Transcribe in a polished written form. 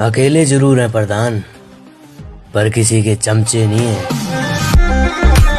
अकेले जरूर हैं प्रधान, पर किसी के चमचे नहीं है।